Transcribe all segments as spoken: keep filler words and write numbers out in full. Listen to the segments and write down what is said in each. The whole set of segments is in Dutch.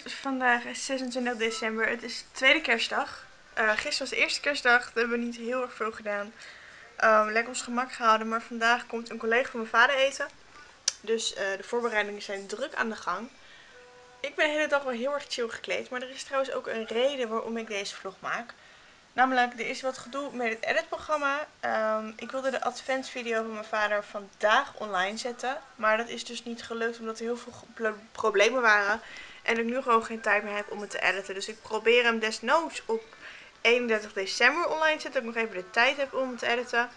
vandaag is zesentwintig december. Het is de tweede kerstdag. Uh, gisteren was de eerste kerstdag. Dat hebben we niet heel erg veel gedaan. Um, lekker ons gemak gehouden. Maar vandaag komt een collega van mijn vader eten. Dus uh, de voorbereidingen zijn druk aan de gang. Ik ben de hele dag wel heel erg chill gekleed. Maar er is trouwens ook een reden waarom ik deze vlog maak. Namelijk, er is wat gedoe met het editprogramma. Um, ik wilde de adventsvideo van mijn vader vandaag online zetten. Maar dat is dus niet gelukt omdat er heel veel problemen waren. En ik nu gewoon geen tijd meer heb om het te editen. Dus ik probeer hem desnoods op eenendertig december online te zetten. Dat ik nog even de tijd heb om het te editen.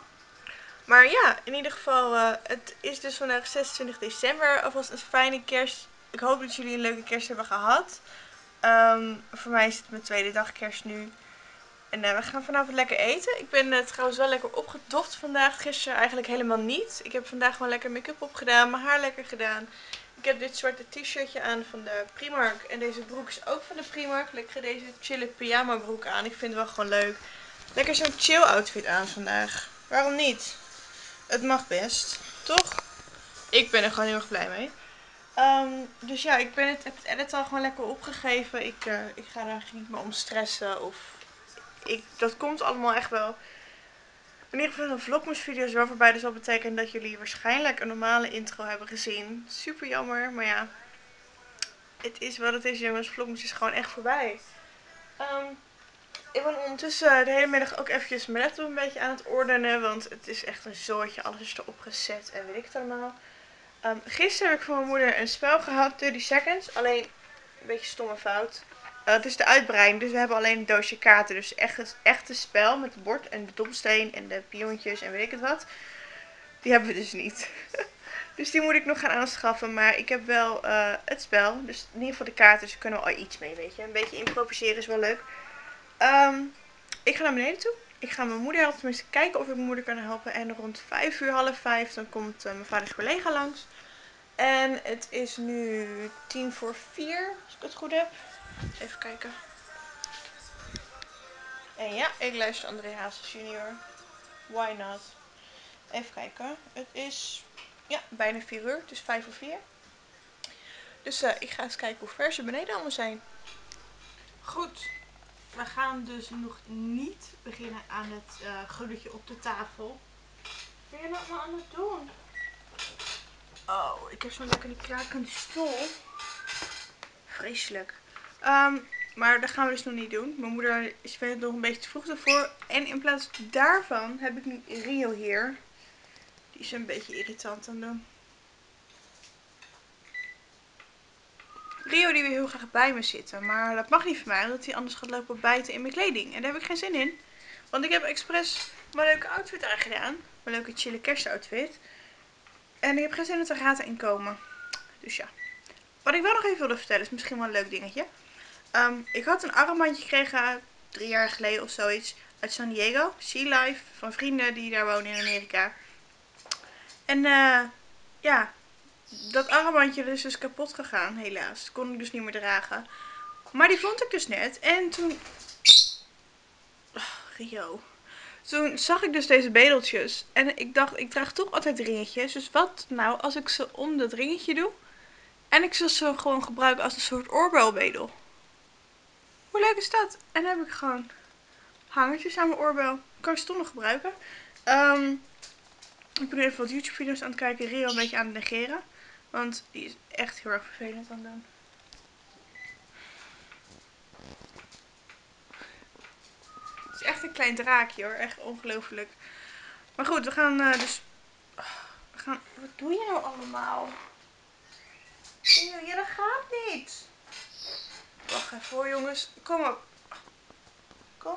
Maar ja, in ieder geval, uh, het is dus vandaag zesentwintig december. Alvast een fijne kerst. Ik hoop dat jullie een leuke kerst hebben gehad. Um, voor mij is het mijn tweede dag kerst nu. En uh, we gaan vanavond lekker eten. Ik ben uh, trouwens wel lekker opgedoft vandaag. Gisteren eigenlijk helemaal niet. Ik heb vandaag gewoon lekker make-up opgedaan. Mijn haar lekker gedaan. Ik heb dit zwarte t-shirtje aan van de Primark. En deze broek is ook van de Primark. Lekker deze chille pyjama broek aan. Ik vind het wel gewoon leuk. Lekker zo'n chill outfit aan vandaag. Waarom niet? Het mag best. Toch? Ik ben er gewoon heel erg blij mee. Um, dus ja, ik ben het, heb het edit al gewoon lekker opgegeven. Ik, uh, ik ga daar niet meer om stressen of... Ik, dat komt allemaal echt wel. In ieder geval een vlogmas video is wel voorbij. Dus dat betekent dat jullie waarschijnlijk een normale intro hebben gezien. Super jammer, maar ja. Het is wat het is, jongens. Vlogmas is gewoon echt voorbij. Um, ik ben ondertussen de hele middag ook eventjes mijn laptop een beetje aan het ordenen. Want het is echt een zootje. Alles is erop gezet en weet ik het allemaal. Um, gisteren heb ik van mijn moeder een spel gehad, dertig seconds. Alleen een beetje stomme fout. Uh, het is de uitbreiding, dus we hebben alleen een doosje kaarten. Dus echt het echte spel met het bord en de dobbelsteen en de pionnetjes en weet ik het wat. Die hebben we dus niet. Dus die moet ik nog gaan aanschaffen. Maar ik heb wel uh, het spel. Dus in ieder geval de kaarten, dus kunnen we al iets mee, weet je. Een beetje improviseren is wel leuk. Um, ik ga naar beneden toe. Ik ga mijn moeder helpen, tenminste kijken of ik mijn moeder kan helpen. En rond vijf uur, half vijf, dan komt uh, mijn vaders collega langs. En het is nu tien voor vier, als ik het goed heb. Even kijken. En ja, ik luister André Hazes junior. Why not? Even kijken. Het is ja, bijna vier uur. Het is vijf voor vier. Dus uh, ik ga eens kijken hoe ver ze beneden allemaal zijn. Goed. We gaan dus nog niet beginnen aan het uh, geluidje op de tafel. Wat ben je nou allemaal aan het doen? Oh, ik heb zo'n lekker die krakende stoel. Vreselijk. Um, maar dat gaan we dus nog niet doen. Mijn moeder is het nog een beetje te vroeg ervoor. En in plaats daarvan heb ik nu Rio hier. Die is een beetje irritant aan het doen. Rio die wil heel graag bij me zitten. Maar dat mag niet van mij. Omdat hij anders gaat lopen bijten in mijn kleding. En daar heb ik geen zin in. Want ik heb expres mijn leuke outfit aangedaan. Mijn leuke chille kerstoutfit. En ik heb geen zin dat er gaten in komen. Dus ja. Wat ik wel nog even wilde vertellen is misschien wel een leuk dingetje. Um, ik had een armbandje gekregen drie jaar geleden of zoiets uit San Diego. Sea Life van vrienden die daar wonen in Amerika. En uh, ja, dat armbandje is dus kapot gegaan helaas. Dat kon ik dus niet meer dragen. Maar die vond ik dus net. En toen... Oh, Rio. Toen zag ik dus deze bedeltjes. En ik dacht, ik draag toch altijd ringetjes. Dus wat nou als ik ze om dat ringetje doe. En ik zal ze gewoon gebruiken als een soort oorbelbedel. Hoe leuk is dat? En dan heb ik gewoon hangertjes aan mijn oorbel. Kan ik ze toch nog gebruiken. Um, ik ben even wat YouTube video's aan het kijken. Rio een beetje aan het negeren. Want die is echt heel erg vervelend aan het doen. Het is echt een klein draakje hoor. Echt ongelooflijk. Maar goed, we gaan uh, dus... We gaan... Wat doe je nou allemaal? Ja, dat gaat niet. Wacht even hoor jongens. Kom op. Kom.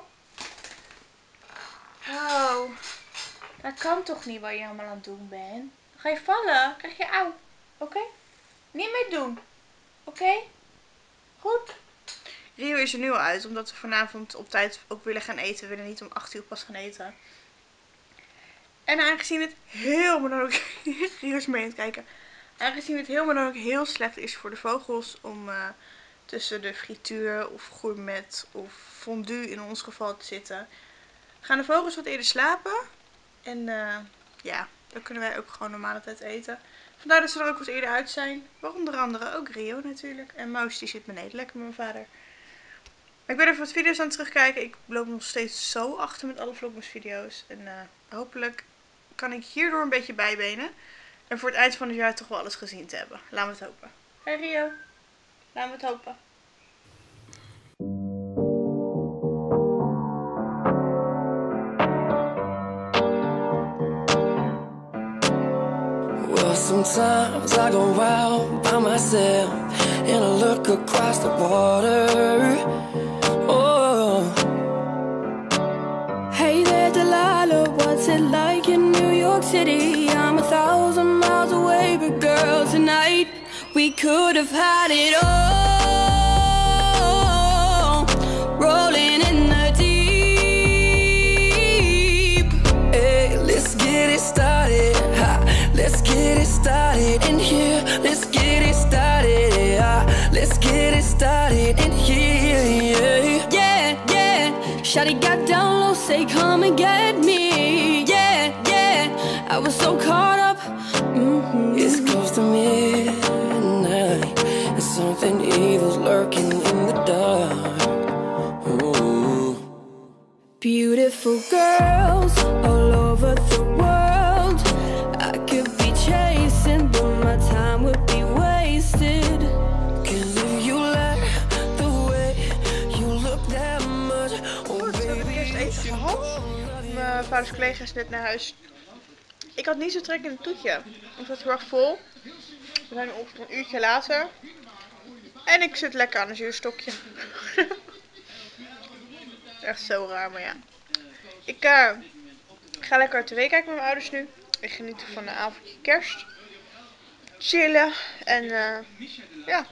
Oh. Dat kan toch niet wat je allemaal aan het doen bent? Dan ga je vallen. Krijg je auw. Oké? Okay? Niet meer doen. Oké? Okay? Goed? Rio is er nu al uit. Omdat we vanavond op tijd ook willen gaan eten. We willen niet om acht uur pas gaan eten. En aangezien het helemaal dan ook... Rio is mee aan het kijken. Aangezien het helemaal dan ook heel slecht is voor de vogels. Om uh, tussen de frituur of gourmet of fondue in ons geval te zitten. Gaan de vogels wat eerder slapen. En uh, ja, dan kunnen wij ook gewoon normale tijd eten. Vandaar dat ze er ook wat eerder uit zijn. Waaronder andere ook Rio natuurlijk. En Maus die zit beneden lekker met mijn vader. Maar ik ben even wat video's aan het terugkijken. Ik loop nog steeds zo achter met alle Vlogmas video's. En uh, hopelijk kan ik hierdoor een beetje bijbenen. En voor het eind van het jaar toch wel alles gezien te hebben. Laten we het hopen. Hey Rio. Laten we het hopen. Well, sometimes I go out by myself and I look across the water. Oh, hey there, Delilah, what's it like in New York City? I'm a thousand miles away, but girl, tonight we could have had it all, rolling in the deep. Hey, let's get it started. Ha, let's get it started in here. Let's get it started. Yeah, let's get it started in here. Yeah, yeah, yeah. Shawty got down low, say come and get me. Yeah, yeah. I was so caught up. Mm-hmm. It's close to midnight, and something evil's lurking in the dark. Ooh. Beautiful girls all over the world. I could be chasing, but my time would be wasted. Cause if you like the way you look that much, oh Goed, ik heb baby, eerst you eten should gehad. go. Mijn vaders collega is net naar huis. Ik had niet zo trek in een toetje. Ik zat heel erg vol. We zijn ongeveer een uurtje later. En ik zit lekker aan een zuurstokje. Echt zo raar, maar ja. Ik uh, ga lekker tv kijken met mijn ouders nu. Ik geniet van een avondje kerst. Chillen. En uh, ja.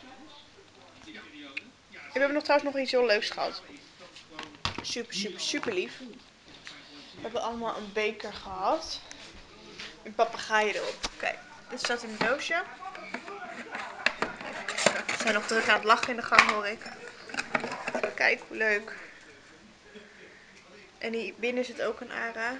We hebben nog trouwens nog iets heel leuks gehad. Super, super, super lief. We hebben allemaal een beker gehad. Een papegaai erop. Kijk, dit staat in een doosje. Ze zijn nog druk aan het lachen in de gang, hoor ik. Kijk hoe leuk. En hier binnen zit ook een ara.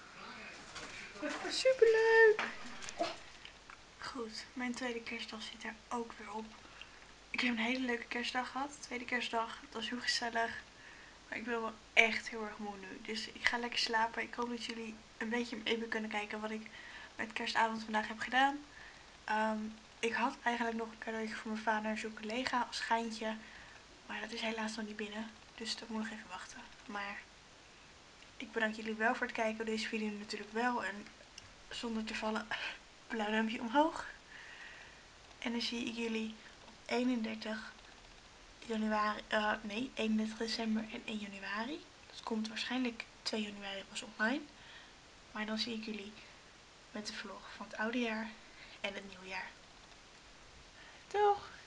Super leuk. Goed, mijn tweede kerstdag zit er ook weer op. Ik heb een hele leuke kerstdag gehad. Tweede kerstdag, het was heel gezellig. Maar ik ben wel echt heel erg moe nu. Dus ik ga lekker slapen. Ik hoop dat jullie een beetje even kunnen kijken wat ik met kerstavond vandaag heb gedaan. Um, ik had eigenlijk nog een cadeautje voor mijn vader en zo'n collega als schijntje. Maar dat is helaas nog niet binnen. Dus dat moet nog even wachten. Maar ik bedank jullie wel voor het kijken. Deze video natuurlijk wel. En zonder te vallen, blauw duimpje omhoog. En dan zie ik jullie op eenendertig januari, uh, nee, eenendertig december en één januari. Dat komt waarschijnlijk twee januari pas online. Maar dan zie ik jullie met de vlog van het oude jaar en het nieuwe jaar. Doeg!